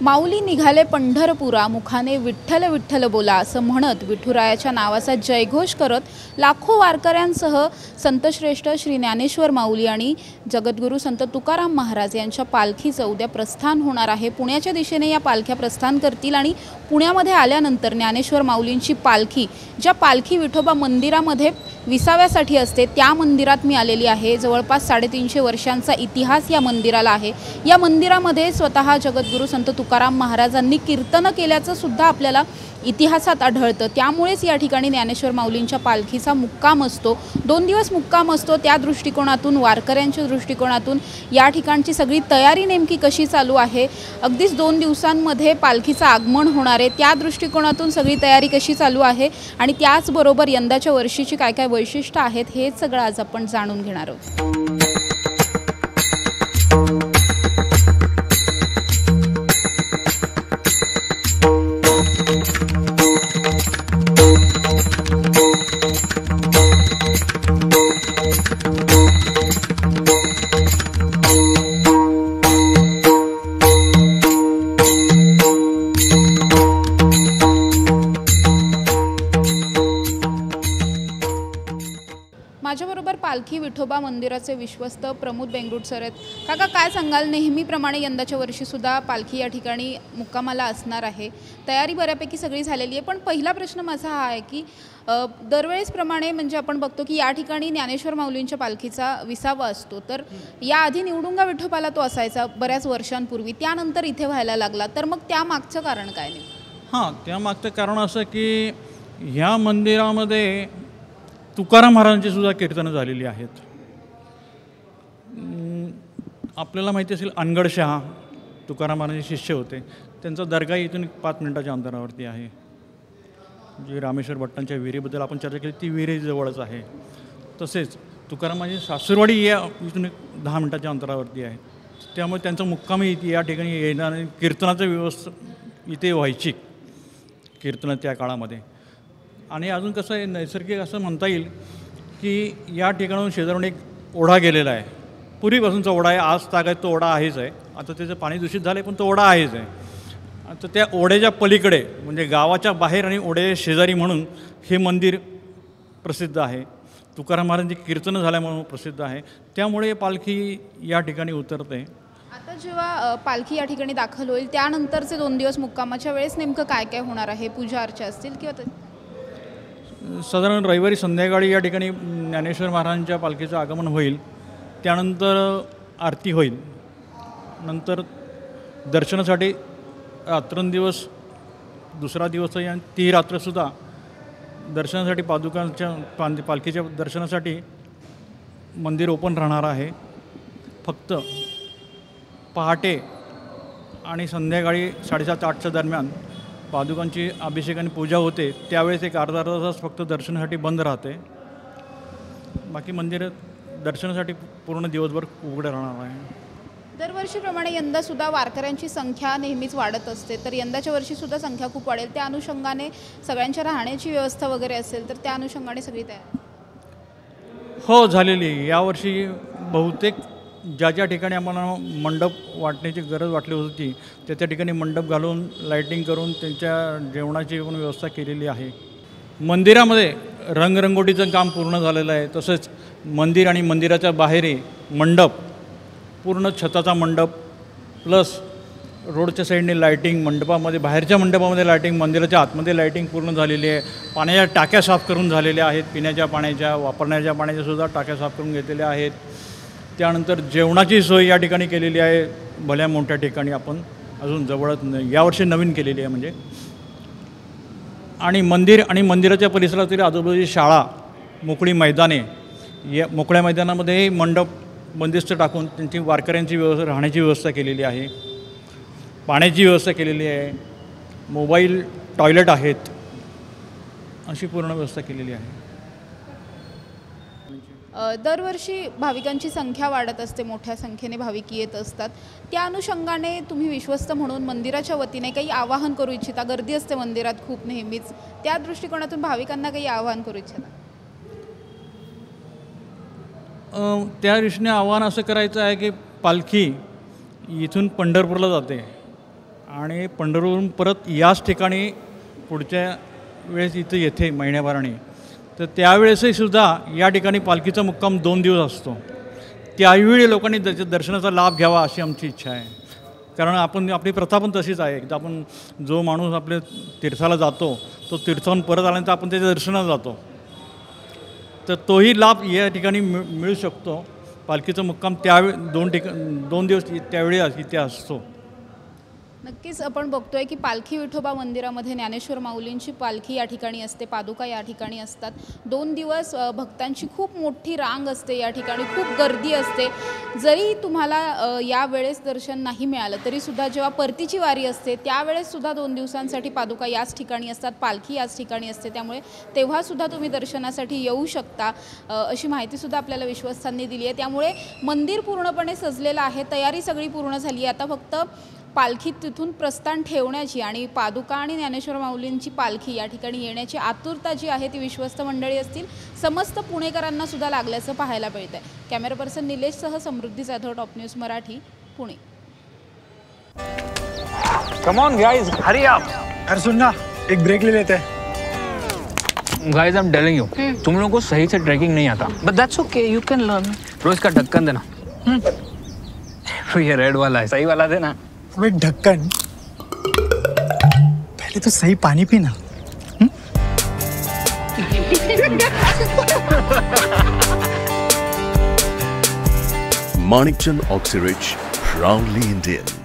माऊली निघाले पंढरपुरा, मुखाने विठ्ठल विठ्ठल बोला असं म्हणत विठुरायाच्या नावाचा जयघोष करत लाखो वारकऱ्यांसह संतश्रेष्ठ श्री ज्ञानेश्वर माऊली आणि जगद्गुरू संत तुकाराम महाराज यांच्या पालखीचं उद्या प्रस्थान होणार आहे। पुण्याच्या दिशेने या पालख्या प्रस्थान करतील आणि पुण्यामध्ये आल्यानंतर ज्ञानेश्वर माऊलींची पालखी ज्या पालखी विठोबा मंदिरामध्ये विसाव्यासाठी असते त्या मंदिरात मी आलेली आहे। जवळपास 350 वर्षांचा इतिहास या मंदिराला आहे। या मंदिरामध्ये स्वतः जगद्गुरू संत तुकाराम महाराजांनी कीर्तन केल्याचं सुद्धा आपल्याला इतिहासात आढळतं। त्यामुळेच या ठिकाणी ज्ञानेश्वर माऊलींच्या पालखीचा मुक्काम असतो, 2 दिवस मुक्काम असतो। त्या दृष्टिकोनातून वारकऱ्यांच्या दृष्टिकोनातून या ठिकाणची सगळी तयारी नेमकी कशी चालू आहे, अगदीच 2 दिवसांमध्ये पालखीचं आगमन होणार आहे त्या दृष्टिकोनातून सगळी तयारी कशी चालू आहे आणि त्याचबरोबर यंदाच्या वर्षीची काय काय वैशिष्ट्य आहेत हे सगळं आज आपण जाणून घेणार आहोत। माझ्याबरोबर पालखी विठोबा मंदिराचे विश्वस्त प्रमोद बेंगरुट सर आहेत। काका, काय सांगाल, नेहमीप्रमाणे यंदाच्या वर्षी सुद्धा पालखी या ठिकाणी मुक्कामाला असणार आहे, तयारी बऱ्यापैकी सगळी झालेली आहे, पण पहिला प्रश्न माझा हा आहे की दरवेळेसप्रमाणे म्हणजे आपण बघतो की या ठिकाणी ज्ञानेश्वर माऊलींच्या पालखीचा विसावा असतो, तर याआधी निवडुंगा विठोबाला तो असायचा बऱ्याच वर्षांपूर्वी, त्यानंतर इथे व्हायला लागला, तर मग त्या मागचं कारण काय नाही? हां, त्या मागचं कारण असं की ह्या मंदिरामध्ये तुकाराम महाराजांची सुद्धा कीर्तनं झालेली आहेत। आपल्याला माहिती असेल अनगडशहा तुकाराम महाराजांचे शिष्य होते, त्यांचा दर्गा इथून 5 मिनिटाच्या अंतरावरती आहे। जी रामेश्वर भट्टांच्या विहिरीबद्दल आपण चर्चा केली ती विहिरी जवळच आहे। तसेच तुकाराम महाराजांची सासूरवाडी या इथून 10 मिनिटाच्या अंतरावरती आहे, त्यामुळे त्यांचा मुक्कामही या ठिकाणी येणार आणि कीर्तनाचं व्यवस्था इथे व्हायची कीर्तनं त्या काळामध्ये। आणि अजून कसं आहे, नैसर्गिक असं म्हणता येईल की या ठिकाणाहून शेजारून एक ओढा गेलेला आहे, पूर्वीपासूनचा ओढा आहे, आज तागायत तो ओढा आहेच आहे, आता त्याचं पाणी दूषित झालं आहे पण तो ओढा आहेच आहे। आता त्या ओढ्याच्या पलीकडे म्हणजे गावाच्या बाहेर आणि ओढ्याच्या शेजारी म्हणून हे मंदिर प्रसिद्ध आहे, तुकाराम महाराजांची कीर्तनं झाल्यामुळे प्रसिद्ध आहे, त्यामुळे पालखी या ठिकाणी उतरते। आता जेव्हा पालखी या ठिकाणी दाखल होईल त्यानंतरचे 2 दिवस मुक्कामाच्या वेळेस नेमकं काय काय होणार आहे? पूजा अर्चा असतील किंवा साधारण रविवारी संध्याकाळी या ठिकाणी ज्ञानेश्वर महाराजांच्या पालखीचं आगमन होईल, त्यानंतर आरती होईल, नंतर दर्शनासाठी रात्रंदिवस दुसरा दिवस आणि ती रात्रसुद्धा दर्शनासाठी पालखीच्या दर्शनासाठी मंदिर ओपन राहणार आहे। फक्त पहाटे आणि संध्याकाळी 7:30-8च्या दरम्यान पादुकांची अभिषेक आणि पूजा होते, त्यावेळेस एक अर्धा तास फक्त दर्शनासाठी बंद राहते, बाकी मंदिर दर्शनासाठी पूर्ण दिवसभर उघडं राहणार आहे। दरवर्षीप्रमाणे यंदासुद्धा वारकऱ्यांची संख्या नेहमीच वाढत असते, तर यंदाच्या वर्षीसुद्धा संख्या खूप वाढेल, त्या अनुषंगाने सगळ्यांच्या राहण्याची व्यवस्था वगैरे असेल तर त्या अनुषंगाने सगळी तयारी हो झालेली। यावर्षी बहुतेक ज्या ठिकाणी आम्हाला मंडप वाटण्याची गरज वाटली होती त्या ठिकाणी मंडप घालून लाईटिंग करून त्यांच्या जेवणाची पण व्यवस्था केलेली आहे। मंदिरामध्ये रंगरंगोटीचं काम पूर्ण झालेलं आहे, तसंच मंदिर आणि मंदिराच्या बाहेरही मंडप, पूर्ण छताचा मंडप प्लस रोडच्या साईडने लाईटिंग, मंडपामध्ये बाहेरच्या मंडपामध्ये लाईटिंग, मंदिराच्या आतमध्ये लाईटिंग पूर्ण झालेली आहे। पाण्याच्या टाक्या साफ करून झालेल्या आहेत, पिण्याच्या पाण्याच्या, वापरण्याच्या पाण्याच्यासुद्धा टाक्या साफ करून घेतलेल्या आहेत। त्यानंतर जेवणाची सोय या ठिकाणी केलेली आहे, भल्या मोठ्या ठिकाणी आपण अजून जवळच यावर्षी नवीन केलेली आहे म्हणजे। आणि मंदिर आणि मंदिराच्या परिसरातील आजूबाजूची शाळा, मोकळी मैदाने, या मोकळ्या मैदानामध्ये मंडप बंदिस्त टाकून त्यांची वारकऱ्यांची व्यवस्था, राहण्याची व्यवस्था केलेली आहे, पाण्याची व्यवस्था केलेली आहे, मोबाईल टॉयलेट आहेत, अशी पूर्ण व्यवस्था केलेली आहे। दरवर्षी भाविकांची संख्या वाढत असते, मोठ्या संख्येने भाविक येत असतात, त्या अनुषंगाने तुम्ही विश्वस्त म्हणून मंदिराच्या वतीने काही आवाहन करू इच्छिता? गर्दी असते मंदिरात खूप नेहमीच, त्या दृष्टिकोनातून भाविकांना काही आवाहन करू इच्छिता? त्या दृष्टीने आव्हान असं करायचं आहे की पालखी इथून पंढरपूरला जाते आणि पंढरपूरहून परत याच ठिकाणी पुढच्या वेळेस इथं येते महिन्याभराने, तर त्यावेळेसही सुद्धा या ठिकाणी पालखीचा मुक्काम 2 दिवस असतो. त्यावेळी लोकांनी त्याच्या दर्शनाचा लाभ घ्यावा अशी आमची इच्छा आहे. कारण आपली प्रथा पण तशीच आहे. एकदा आपण जो माणूस आपल्या तीर्थाला जातो तो तीर्थाहून परत आल्यानंतर आपण त्याच्या दर्शनाला जातो, तर तोही लाभ या ठिकाणी मिळू शकतो. पालखीचा मुक्काम त्यावेळी 2 दिवस त्यावेळी इथे असतो. नक्कीच आपण बघतोय की पालखी विठोबा मंदिरामध्ये ज्ञानेश्वर माऊलींची पालखी या ठिकाणी असते, पादुका या ठिकाणी असतात. 2 दिवस भक्तांची खूप मोठी रांग असते, या ठिकाणी खूप गर्दी असते. जरी तुम्हाला या वेळेस दर्शन नाही मिळालं तरीसुद्धा जेव्हा परतीची वारी असते त्यावेळेससुद्धा 2 दिवसांसाठी पादुका याच ठिकाणी असतात, पालखी याच ठिकाणी असते. त्यामुळे तेव्हासुद्धा तुम्ही दर्शनासाठी येऊ शकता अशी माहितीसुद्धा आपल्याला विश्वस्तांनी दिली आहे. त्यामुळे मंदिर पूर्णपणे सजलेलं आहे, तयारी सगळी पूर्ण झाली आहे. आता फक्त पालखीत तिथून प्रस्थान ठेवण्याची आणि पादुका आणि ज्ञानेश्वर माऊलींची पालखी या ठिकाणी येण्याची आतुरता जी आहे ती विश्वस्त मंडळी असतील समस्त पुणेकरांना सुद्धा लागल्याचं पाहायला मिळतं आहे. कॅमेरा पर्सन निलेशसह Samruddhi Jadhav, top news Marathi, Pune. Come on guys, hurry up. अरे सुन ना, एक ब्रेक ले लेते हैं. Guys I am telling you, तुम लोगों को सही से ट्रैकिंग नहीं आता, but that's okay, you can learn. रोज का ढक्कन देना. ये रेड वाला है, सही वाला देना. अबे ढक्कन, पहले तो सही पानी पीना. Manikchand Oxyrich, proudly Indian.